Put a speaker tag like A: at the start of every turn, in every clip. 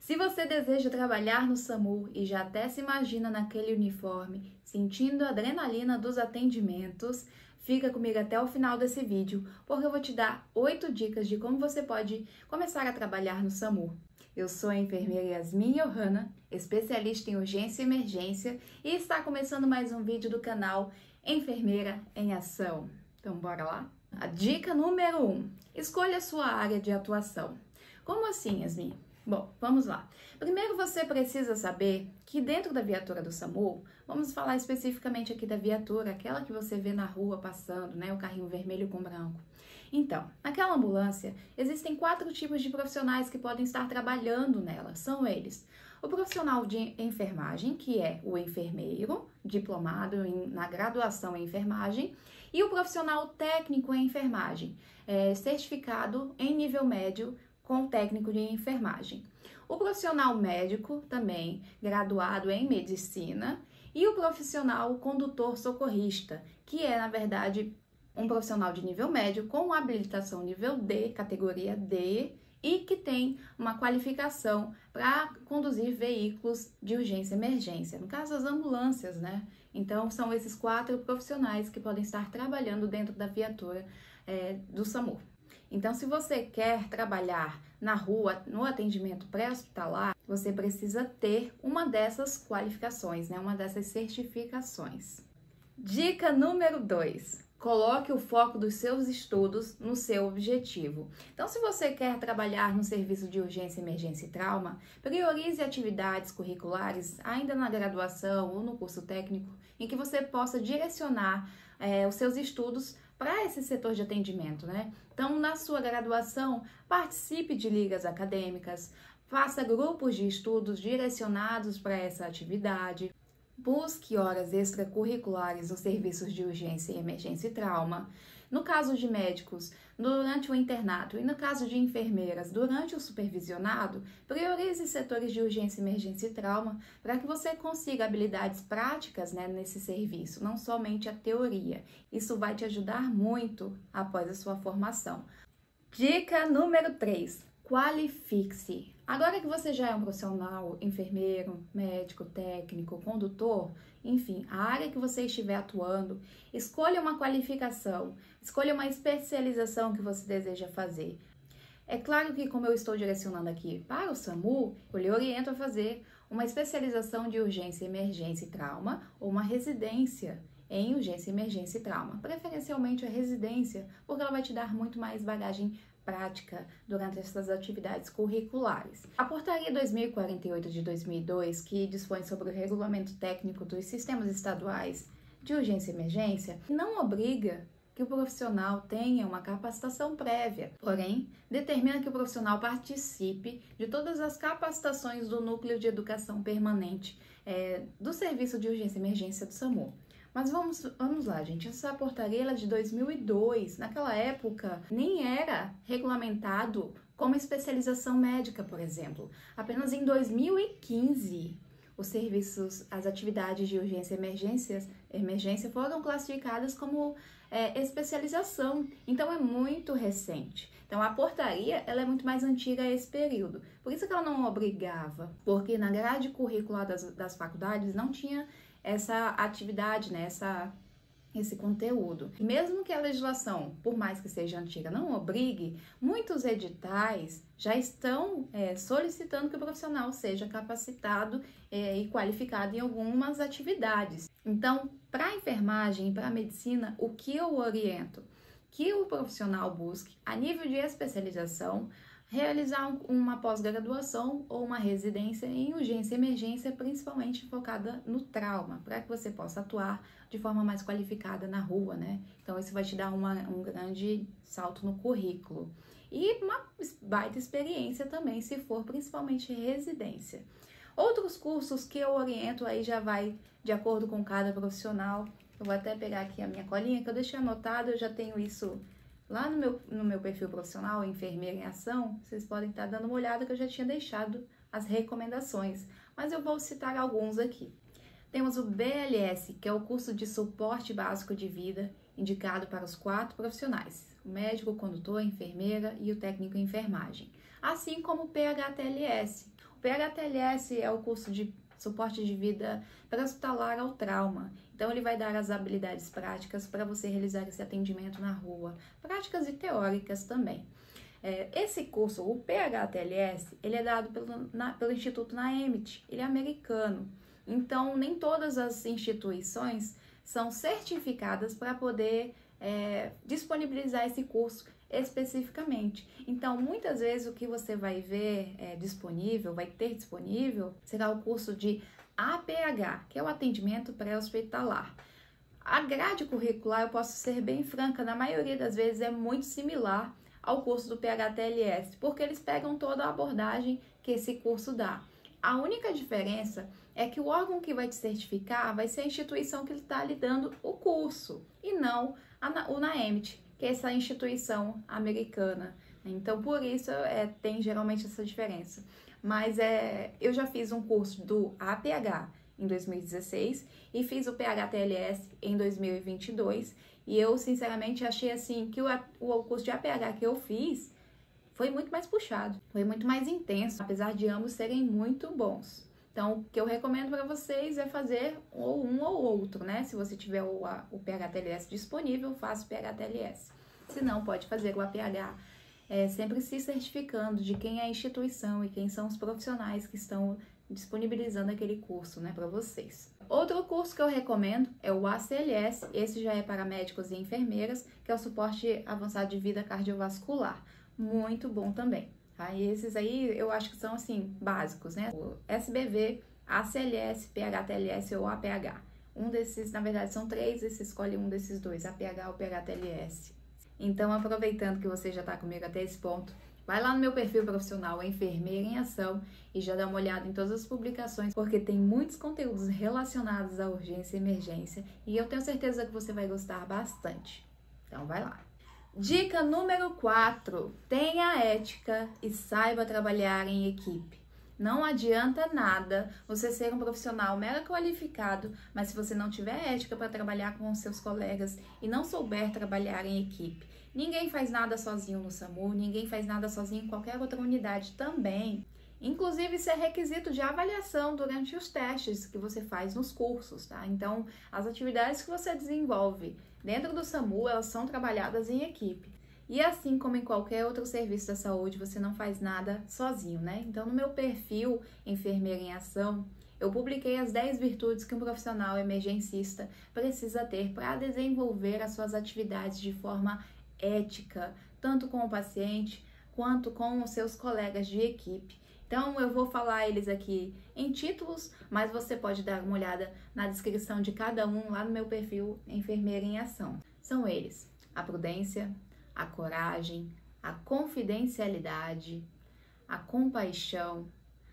A: Se você deseja trabalhar no SAMU e já até se imagina naquele uniforme, sentindo a adrenalina dos atendimentos, fica comigo até o final desse vídeo, porque eu vou te dar 8 dicas de como você pode começar a trabalhar no SAMU. Eu sou a enfermeira Yasmin Johanna, especialista em urgência e emergência, e está começando mais um vídeo do canal Enfermeira em Ação. Então, bora lá? A dica número 1. Escolha a sua área de atuação. Como assim, Yasmin? Bom, vamos lá. Primeiro você precisa saber que dentro da viatura do SAMU, vamos falar especificamente aqui da viatura, aquela que você vê na rua passando, né? O carrinho vermelho com branco. Então, naquela ambulância, existem 4 tipos de profissionais que podem estar trabalhando nela. São eles: o profissional de enfermagem, que é o enfermeiro, diplomado na graduação em enfermagem, e o profissional técnico em enfermagem, certificado em nível médio com técnico de enfermagem. O profissional médico, também graduado em medicina, e o profissional condutor socorrista, que é, na verdade, um profissional de nível médio com habilitação nível D, categoria D, e que tem uma qualificação para conduzir veículos de urgência e emergência, no caso as ambulâncias, né? Então, são esses 4 profissionais que podem estar trabalhando dentro da viatura do SAMU. Então, se você quer trabalhar na rua, no atendimento pré-hospitalar, você precisa ter uma dessas qualificações, né? Uma dessas certificações. Dica número 2. Coloque o foco dos seus estudos no seu objetivo. Então, se você quer trabalhar no serviço de urgência, emergência e trauma, priorize atividades curriculares ainda na graduação ou no curso técnico em que você possa direcionar os seus estudos para esse setor de atendimento, né? Então, na sua graduação, participe de ligas acadêmicas, faça grupos de estudos direcionados para essa atividade, busque horas extracurriculares nos serviços de urgência e emergência e trauma. No caso de médicos, durante o internato, e no caso de enfermeiras, durante o supervisionado, priorize setores de urgência, emergência e trauma para que você consiga habilidades práticas, né, nesse serviço, não somente a teoria. Isso vai te ajudar muito após a sua formação. Dica número 3. Qualifique-se. Agora que você já é um profissional, enfermeiro, médico, técnico, condutor, enfim, a área que você estiver atuando, escolha uma qualificação, escolha uma especialização que você deseja fazer. É claro que, como eu estou direcionando aqui para o SAMU, eu lhe oriento a fazer uma especialização de urgência, emergência e trauma ou uma residência em urgência, emergência e trauma. Preferencialmente a residência, porque ela vai te dar muito mais bagagem prática durante essas atividades curriculares. A Portaria 2048 de 2002, que dispõe sobre o regulamento técnico dos sistemas estaduais de urgência e emergência, não obriga que o profissional tenha uma capacitação prévia, porém, determina que o profissional participe de todas as capacitações do Núcleo de Educação Permanente do Serviço de Urgência e Emergência do SAMU. Mas vamos lá, gente. Essa portaria é de 2002. Naquela época, nem era regulamentado como especialização médica, por exemplo. Apenas em 2015, os serviços, as atividades de urgência e emergência foram classificadas como especialização. Então, é muito recente. Então, a portaria ela é muito mais antiga a esse período. Por isso que ela não obrigava, porque na grade curricular das faculdades não tinha essa atividade, né, esse conteúdo. E mesmo que a legislação, por mais que seja antiga, não obrigue, muitos editais já estão solicitando que o profissional seja capacitado e qualificado em algumas atividades. Então, para a enfermagem e para a medicina, o que eu oriento? Que o profissional busque, a nível de especialização, realizar uma pós-graduação ou uma residência em urgência e emergência, principalmente focada no trauma, para que você possa atuar de forma mais qualificada na rua, né? Então, isso vai te dar um grande salto no currículo. E uma baita experiência também, se for principalmente residência. Outros cursos que eu oriento aí já vai de acordo com cada profissional. Eu vou até pegar aqui a minha colinha, que eu deixei anotado, eu já tenho isso lá no meu perfil profissional, Enfermeira em Ação. Vocês podem estar dando uma olhada que eu já tinha deixado as recomendações, mas eu vou citar alguns aqui. Temos o BLS, que é o curso de suporte básico de vida, indicado para os 4 profissionais: o médico, o condutor, a enfermeira e o técnico em enfermagem. Assim como o PHTLS. O PHTLS é o curso de suporte de vida pré-hospitalar ao trauma. Então, ele vai dar as habilidades práticas para você realizar esse atendimento na rua, práticas e teóricas também. Esse curso, o PHTLS, ele é dado pelo Instituto NAEMT, ele é americano. Então, nem todas as instituições são certificadas para poder disponibilizar esse curso especificamente. Então, muitas vezes o que você vai ver vai ter disponível, será o curso de APH, que é o atendimento pré-hospitalar. A grade curricular, eu posso ser bem franca, na maioria das vezes é muito similar ao curso do PHTLS, porque eles pegam toda a abordagem que esse curso dá. A única diferença é que o órgão que vai te certificar vai ser a instituição que está lhe dando o curso, e não o NAEMT, que é essa instituição americana. Então, por isso, tem geralmente essa diferença. Mas eu já fiz um curso do APH em 2016 e fiz o PHTLS em 2022, e eu, sinceramente, achei assim que o curso de APH que eu fiz foi muito mais puxado, foi muito mais intenso, apesar de ambos serem muito bons. Então, o que eu recomendo para vocês é fazer ou um ou outro, né? Se você tiver o PHTLS disponível, faça o PHTLS. Se não, pode fazer o APH, sempre se certificando de quem é a instituição e quem são os profissionais que estão disponibilizando aquele curso, né, para vocês. Outro curso que eu recomendo é o ACLS, esse já é para médicos e enfermeiras, que é o suporte avançado de vida cardiovascular. Muito bom também, tá? E esses aí eu acho que são, assim, básicos, né? O SBV, ACLS, PHTLS ou APH. Um desses, na verdade, são três, e você escolhe um desses dois, APH ou PHTLS. Então, aproveitando que você já está comigo até esse ponto, vai lá no meu perfil profissional Enfermeira em Ação e já dá uma olhada em todas as publicações, porque tem muitos conteúdos relacionados à urgência e emergência e eu tenho certeza que você vai gostar bastante. Então, vai lá. Dica número 4. Tenha ética e saiba trabalhar em equipe. Não adianta nada você ser um profissional mega qualificado, mas se você não tiver ética para trabalhar com os seus colegas e não souber trabalhar em equipe. Ninguém faz nada sozinho no SAMU, ninguém faz nada sozinho em qualquer outra unidade também. Inclusive, isso é requisito de avaliação durante os testes que você faz nos cursos, tá? Então, as atividades que você desenvolve dentro do SAMU, elas são trabalhadas em equipe. E assim como em qualquer outro serviço da saúde, você não faz nada sozinho, né? Então, no meu perfil Enfermeira em Ação, eu publiquei as 10 virtudes que um profissional emergencista precisa ter para desenvolver as suas atividades de forma ética, tanto com o paciente quanto com os seus colegas de equipe. Então, eu vou falar eles aqui em títulos, mas você pode dar uma olhada na descrição de cada um lá no meu perfil Enfermeira em Ação. São eles: a prudência, a coragem, a confidencialidade, a compaixão,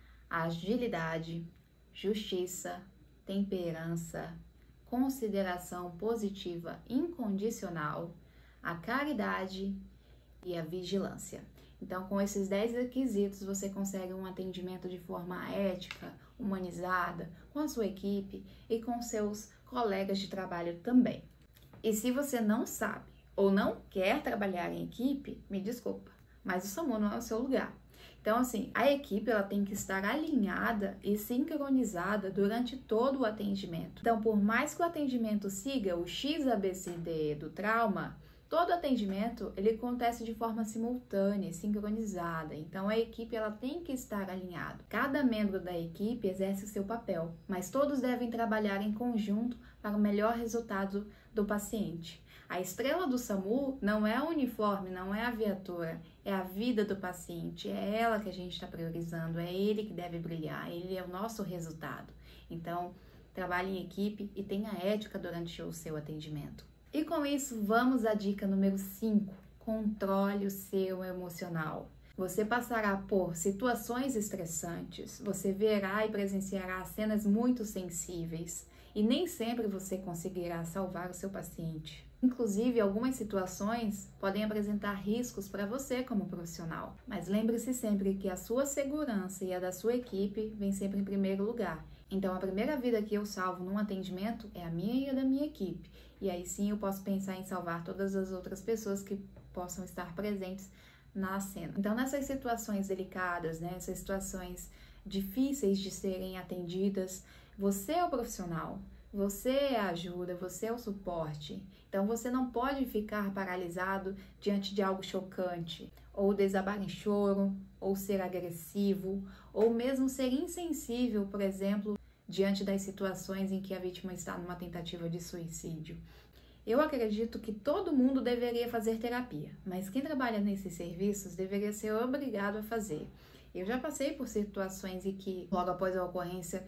A: a agilidade, justiça, temperança, consideração positiva incondicional, a caridade e a vigilância. Então, com esses 10 requisitos, você consegue um atendimento de forma ética, humanizada, com a sua equipe e com seus colegas de trabalho também. E se você não sabe ou não quer trabalhar em equipe, me desculpa, mas o SAMU não é o seu lugar. Então, assim, a equipe ela tem que estar alinhada e sincronizada durante todo o atendimento. Então, por mais que o atendimento siga o XABCD do trauma, todo atendimento ele acontece de forma simultânea, sincronizada. Então, a equipe ela tem que estar alinhada. Cada membro da equipe exerce o seu papel, mas todos devem trabalhar em conjunto para o melhor resultado do paciente. A estrela do SAMU não é o uniforme, não é a viatura, é a vida do paciente, é ela que a gente está priorizando, é ele que deve brilhar, ele é o nosso resultado. Então, trabalhe em equipe e tenha ética durante o seu atendimento. E com isso, vamos à dica número 5, controle o seu emocional. Você passará por situações estressantes, você verá e presenciará cenas muito sensíveis e nem sempre você conseguirá salvar o seu paciente. Inclusive, algumas situações podem apresentar riscos para você como profissional, mas lembre-se sempre que a sua segurança e a da sua equipe vem sempre em primeiro lugar. Então, a primeira vida que eu salvo num atendimento é a minha e a da minha equipe. E aí sim eu posso pensar em salvar todas as outras pessoas que possam estar presentes na cena. Então, nessas situações delicadas, né, essas situações difíceis de serem atendidas. Você é o profissional, você é a ajuda, você é o suporte. Então você não pode ficar paralisado diante de algo chocante, ou desabar em choro, ou ser agressivo, ou mesmo ser insensível, por exemplo, diante das situações em que a vítima está numa tentativa de suicídio. Eu acredito que todo mundo deveria fazer terapia, mas quem trabalha nesses serviços deveria ser obrigado a fazer. Eu já passei por situações em que, logo após a ocorrência,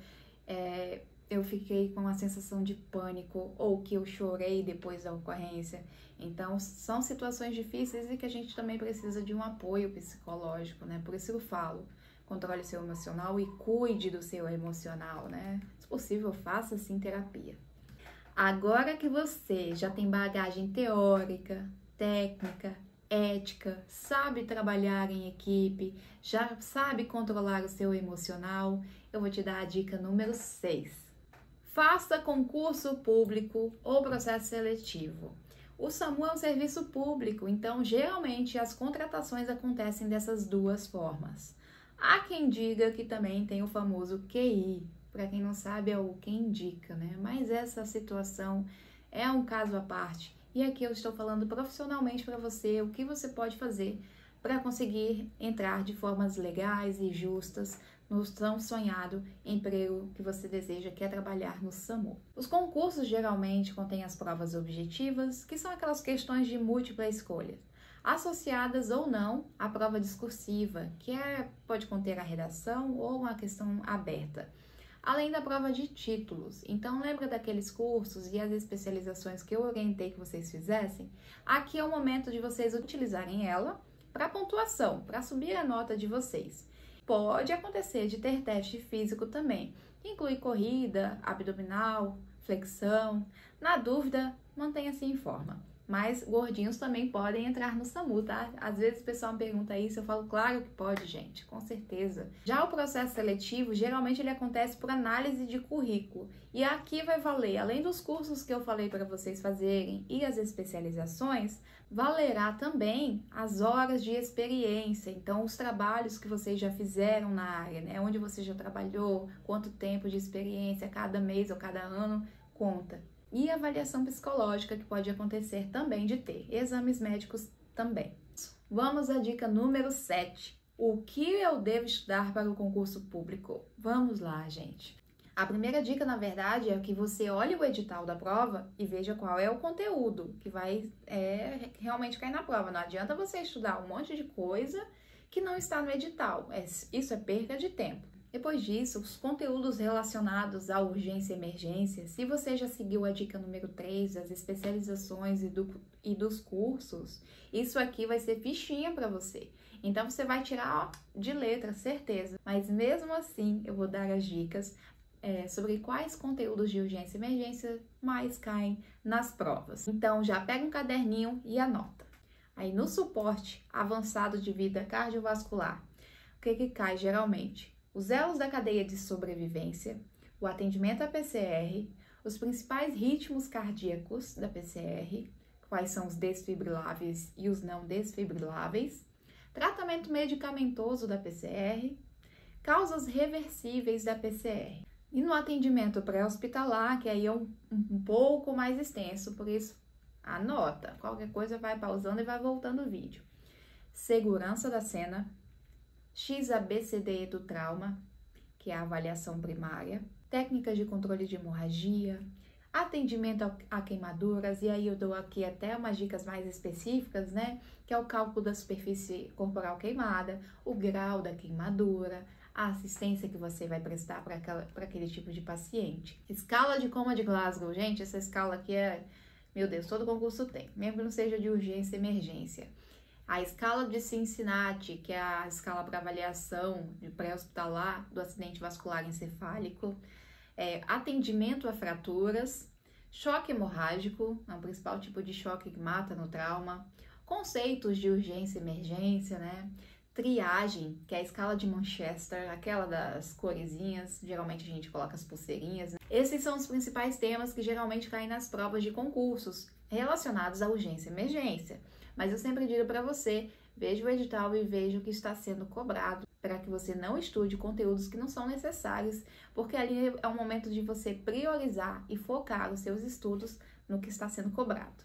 A: eu fiquei com uma sensação de pânico ou que eu chorei depois da ocorrência. Então, são situações difíceis e que a gente também precisa de um apoio psicológico, né? Por isso eu falo, controle seu emocional e cuide do seu emocional, né? Se possível, faça sim terapia. Agora que você já tem bagagem teórica, técnica, ética, sabe trabalhar em equipe, já sabe controlar o seu emocional, eu vou te dar a dica número 6. Faça concurso público ou processo seletivo. O SAMU é um serviço público, então geralmente as contratações acontecem dessas duas formas. Há quem diga que também tem o famoso QI, para quem não sabe é o quem indica, né? Mas essa situação é um caso à parte. E aqui eu estou falando profissionalmente para você o que você pode fazer para conseguir entrar de formas legais e justas no tão sonhado emprego que você deseja, que é trabalhar no SAMU. Os concursos geralmente contêm as provas objetivas, que são aquelas questões de múltipla escolha, associadas ou não à prova discursiva, que pode conter a redação ou uma questão aberta, além da prova de títulos. Então, lembra daqueles cursos e as especializações que eu orientei que vocês fizessem? Aqui é o momento de vocês utilizarem ela para pontuação, para subir a nota de vocês. Pode acontecer de ter teste físico também, que inclui corrida, abdominal, flexão. Na dúvida, mantenha-se em forma. Mas gordinhos também podem entrar no SAMU, tá? Às vezes o pessoal me pergunta isso, eu falo, claro que pode, gente, com certeza. Já o processo seletivo, geralmente ele acontece por análise de currículo. E aqui vai valer, além dos cursos que eu falei para vocês fazerem e as especializações, valerá também as horas de experiência. Então, os trabalhos que vocês já fizeram na área, né? Onde você já trabalhou, quanto tempo de experiência, cada mês ou cada ano, conta. E avaliação psicológica, que pode acontecer também de ter. Exames médicos também. Vamos à dica número 7. O que eu devo estudar para o concurso público? Vamos lá, gente. A primeira dica, na verdade, é que você olhe o edital da prova e veja qual é o conteúdo que vai realmente cair na prova. Não adianta você estudar um monte de coisa que não está no edital. Isso é perca de tempo. Depois disso, os conteúdos relacionados à urgência e emergência, se você já seguiu a dica número 3, das especializações e dos cursos, isso aqui vai ser fichinha para você. Então, você vai tirar de letra, certeza. Mas mesmo assim, eu vou dar as dicas sobre quais conteúdos de urgência e emergência mais caem nas provas. Então, já pega um caderninho e anota. Aí, no suporte avançado de vida cardiovascular, o que cai geralmente? Os elos da cadeia de sobrevivência, o atendimento à PCR, os principais ritmos cardíacos da PCR, quais são os desfibriláveis e os não desfibriláveis, tratamento medicamentoso da PCR, causas reversíveis da PCR. E no atendimento pré-hospitalar, que aí é um pouco mais extenso, por isso anota, qualquer coisa vai pausando e vai voltando o vídeo. Segurança da cena, XABCD do trauma, que é a avaliação primária, técnicas de controle de hemorragia, atendimento a queimaduras, e aí eu dou aqui até umas dicas mais específicas, né? Que é o cálculo da superfície corporal queimada, o grau da queimadura, a assistência que você vai prestar para aquele tipo de paciente. Escala de coma de Glasgow, gente, essa escala aqui meu Deus, todo concurso tem, mesmo que não seja de urgência e emergência. A escala de Cincinnati, que é a escala para avaliação de pré-hospitalar do acidente vascular encefálico, atendimento a fraturas, choque hemorrágico, é o principal tipo de choque que mata no trauma, conceitos de urgência e emergência, né? Triagem, que é a escala de Manchester, aquela das coresinhas, geralmente a gente coloca as pulseirinhas, né? Esses são os principais temas que geralmente caem nas provas de concursos relacionados à urgência e emergência. Mas eu sempre digo para você veja o edital e veja o que está sendo cobrado, para que você não estude conteúdos que não são necessários, porque ali é o momento de você priorizar e focar os seus estudos no que está sendo cobrado.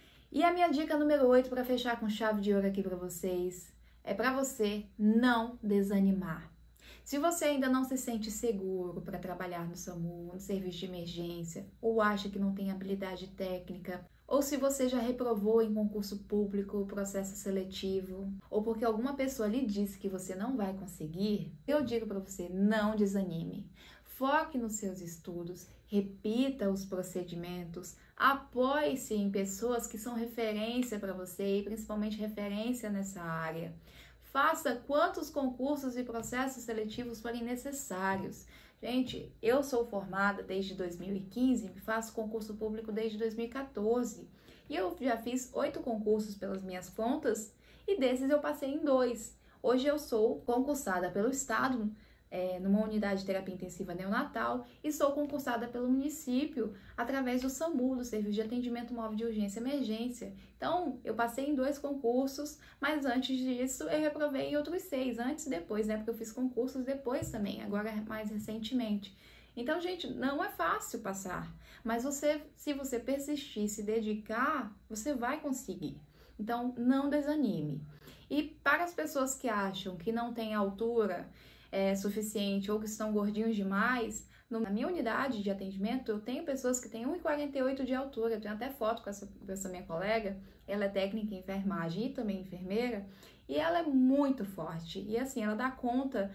A: E a minha dica número 8 para fechar com chave de ouro aqui para vocês é para você não desanimar. Se você ainda não se sente seguro para trabalhar no SAMU, no serviço de emergência, ou acha que não tem habilidade técnica, ou se você já reprovou em concurso público, processo seletivo, ou porque alguma pessoa lhe disse que você não vai conseguir, eu digo para você, não desanime. Foque nos seus estudos, repita os procedimentos, apoie-se em pessoas que são referência para você e principalmente referência nessa área. Faça quantos concursos e processos seletivos forem necessários. Gente, eu sou formada desde 2015, faço concurso público desde 2014 e eu já fiz 8 concursos pelas minhas contas e desses eu passei em 2. Hoje eu sou concursada pelo Estado, numa unidade de terapia intensiva neonatal, e sou concursada pelo município através do SAMU, do Serviço de Atendimento Móvel de Urgência e Emergência. Então, eu passei em 2 concursos, mas antes disso eu reprovei em outros 6, antes e depois, né? Porque eu fiz concursos depois também, agora mais recentemente. Então, gente, não é fácil passar, mas se você persistir, se dedicar, você vai conseguir. Então, não desanime. E para as pessoas que acham que não tem altura suficiente ou que estão gordinhos demais, na minha unidade de atendimento eu tenho pessoas que têm 1,48 de altura, eu tenho até foto com essa minha colega, ela é técnica em enfermagem e também enfermeira, e ela é muito forte, e assim, ela dá conta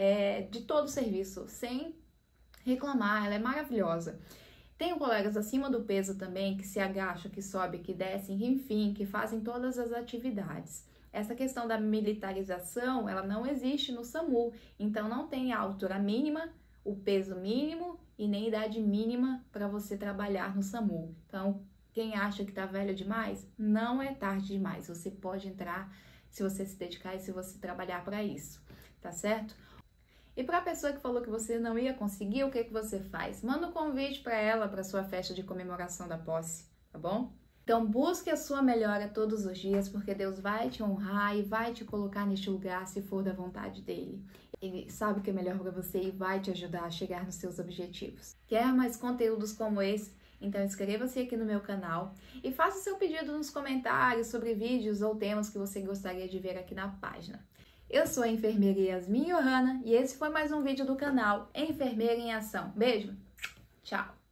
A: de todo o serviço, sem reclamar, ela é maravilhosa. Tenho colegas acima do peso também, que se agacham, que sobem, que descem, enfim, que fazem todas as atividades. Essa questão da militarização, ela não existe no SAMU, então não tem a altura mínima, o peso mínimo e nem idade mínima para você trabalhar no SAMU. Então, quem acha que está velho demais, não é tarde demais. Você pode entrar se você se dedicar e se você trabalhar para isso, tá certo? E para a pessoa que falou que você não ia conseguir, o que você faz? Manda um convite para ela, para sua festa de comemoração da posse, tá bom? Então, busque a sua melhora todos os dias, porque Deus vai te honrar e vai te colocar neste lugar se for da vontade dele. Ele sabe o que é melhor para você e vai te ajudar a chegar nos seus objetivos. Quer mais conteúdos como esse? Então inscreva-se aqui no meu canal e faça seu pedido nos comentários sobre vídeos ou temas que você gostaria de ver aqui na página. Eu sou a enfermeira Yasmin Johanna e esse foi mais um vídeo do canal Enfermeira em Ação. Beijo, tchau!